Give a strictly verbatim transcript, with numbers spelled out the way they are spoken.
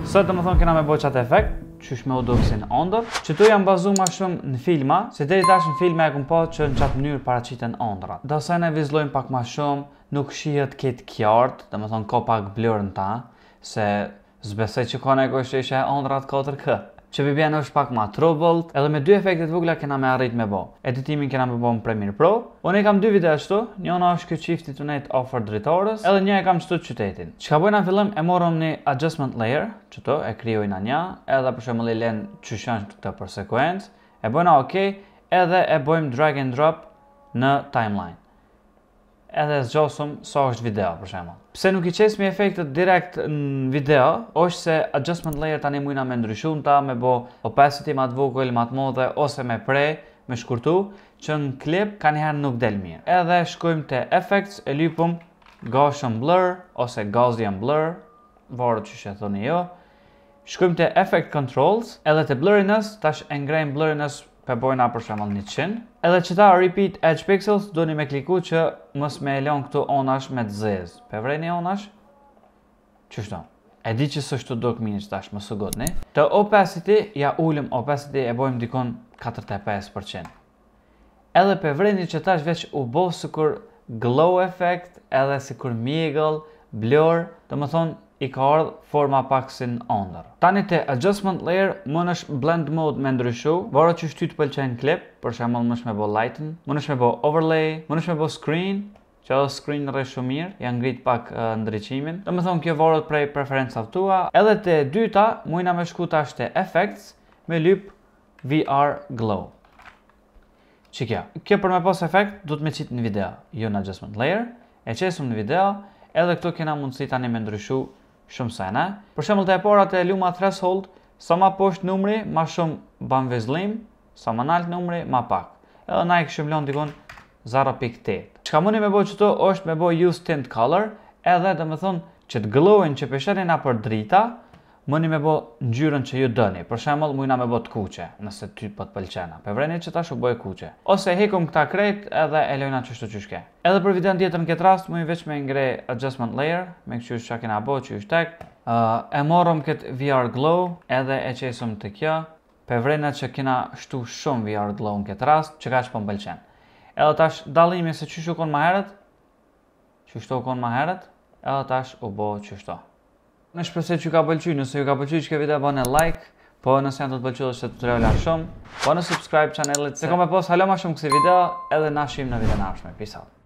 Sot domethënë kena me bëj çat efekt, qysh me u doksin ëndër. Çto janë bazuar më shumë në filma, se deri tash në filma e kum pa që në çat mënyrë paraqiten ëndrat. Do sa ne vizlojmë pak më shumë, nuk shihet këtë qartë, domethënë ka pak blur në ta, se zbesoj që ka ne Qysh ishe ëndrat katër K. Që Videon është pak më troubled, edhe me dy efekte të vogla kena me arrit me bë. Editimin kena me bë në Premiere Pro. Unë kam dy video ashtu, njëna është ky çifti tunet offer drejtorës, edhe një e kam çtu qytetin. Çka bëjmë në fillim e morëm në adjustment layer, çto e krijojna një, edhe për shembull i lën çyshan këtë për sekuencë, e bëjmë OK, edhe e bëjmë drag and drop në timeline. Edhe zgjosëm sa është video për shembull. Pse nuk i qesmi efektet direkt në video, është se adjustment layer tani mujna me ndryshuar ta, me bë opacity më të vogël, më të madhe ose me pre, me shkurtu, që në klip kanjëherë nuk del mirë. Edhe shkojmë te effects, e lypëm Gaussian Blur ose Gaussian Blur, varet çish e thoni ju. Shkojmë te effect controls, edhe te blurriness, tash e ngrejmë blurriness pe bojna për shembull njëqind. Edhe që ta repeat edge pixels, doni me kliku që mos me e lën këtu onash me të zezë. Pe vreni onash? Qështu? E di që s'është të dok minit tash, më së godni. Të opacity, ja ullëm opacity e bojmë dikon katërdhet e pesë përqind. Edhe pe vreni që tash veç u bo sikur glow effect, edhe sikur migël, blur, të më thonë i ka ardhë forma pak si në ëndër. Tani te adjustment layer, mund është blend mode me ndryshu, varet që shty të pëlqen klip, për shembull mund është me bë lighten, mund është me bë overlay, mund është me bë screen, që edhe screen rresh shumë mirë, ja ngrit pak uh, ndriçimin. Domethënë kjo varet prej preferencave tua. Edhe te dyta, mundna me shku tash te effects, me lyp V R glow. Çikja, kjo për me pas efekt, do të me qit në video, jo në adjustment layer, e qesëm në video, edhe këto kena mundësi tani me ndryshu shumë sene. Për shembull te e para te luma threshold, sa ma poshtë numri, ma shumë ban vizllim, sa ma nalt numri, ma pak. Edhe na i kishim lënë dikon zero pikë tetë. Çka mundi me bëj këtu është me bëj use tint color, edhe domethënë që të glowin që peshenin na për drita, mundi me bëj ngjyrën që ju doni. Për shembull, mundna me bëj të kuqe, nëse ty po të pëlqena. Pe vreni që tash u bëj kuqe. Ose hekum këta krejt edhe e lojna çështë çysh ke. Edhe për videon tjetër në këtë rast, mundi veç me ngre adjustment layer, me kështu çka kena bëj, qysh tek. Uh, e morëm këtë V R glow, edhe e qesëm të kjo. Pe vrena që kena shtu shumë V R glow në këtë rast, që kaq po m'pëlqen. Edhe tash dallimi se çysh u kon më herët, çysh u kon më herët, edhe tash u bë çysh. Në shpresoj që ju ka pëlqyer, nëse ju ka pëlqyer që video bëni like, po nëse janë të pëlqyer se tutoriala shumë, po në subscribe channelit, se kam pas hala më shumë kësi video, edhe na shihim në video në ardhshme. Peace out.